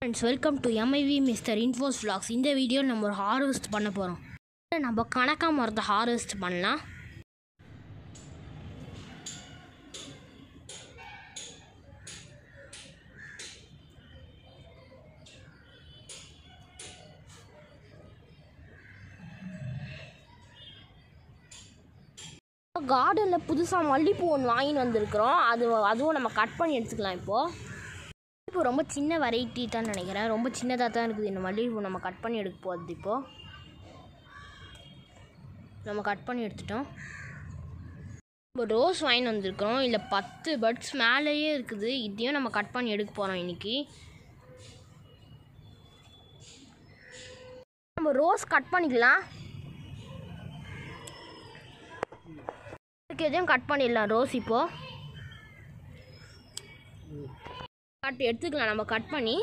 Friends, welcome to MIV Mr. Infos Vlogs. இந்த video நம்ம ஒரு ஹார்வெஸ்ட் பண்ண போகிறோம். நம்ம கணக்கா மரத்தை ஹார்வெஸ்ட் பண்ணலாம். கார்டனில் புதுசாக மல்லிப்பூ ஒன்று வாங்கிட்டு வந்திருக்கிறோம். அதுவும் நம்ம கட் பண்ணி எடுத்துக்கலாம். இப்போ ரொம்ப சின்ன வெரைட்டி தான் நினைக்கிறேன். ரொம்ப சின்னதாக தான் இருக்குது இந்த மல்லிகைப்பூ. நம்ம கட் பண்ணி எடுக்க போகுது. இப்போது நம்ம கட் பண்ணி எடுத்துட்டோம். இப்போ ரோஸ் வாங்கி வந்திருக்கிறோம். இல்லை 10 பட்ஸ் மேலேயே இருக்குது. இதையும் நம்ம கட் பண்ணி எடுக்க போகிறோம். இன்றைக்கி நம்ம ரோஸ் கட் பண்ணிக்கலாம். எதையும் கட் பண்ணிடலாம். ரோஸ் இப்போது எடுத்துக்கலாம். நம்ம கட் பண்ணி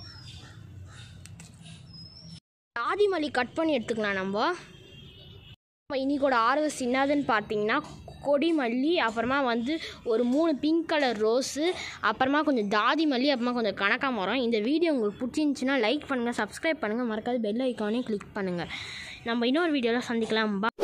ஜாதி மல்லி கட் பண்ணி எடுத்துக்கலாம். நம்ம இன்னைக்கோட ஹார்வெஸ்ட் என்னதுன்னு பார்த்தீங்கன்னா கொடி மல்லி, அப்புறமா ஒரு 3 பிங்க் கலர் ரோஸு, அப்புறமா கொஞ்சம் ஜாதி மல்லி, அப்புறமா கொஞ்சம் கனகாமரம். இந்த வீடியோ உங்களுக்கு பிடிச்சிருந்துச்சின்னா லைக் பண்ணுங்கள், சப்ஸ்கிரைப் பண்ணுங்கள், மறக்காது பெல் ஐக்கானே கிளிக் பண்ணுங்கள். நம்ம இன்னொரு வீடியோவில் சந்திக்கலாம்.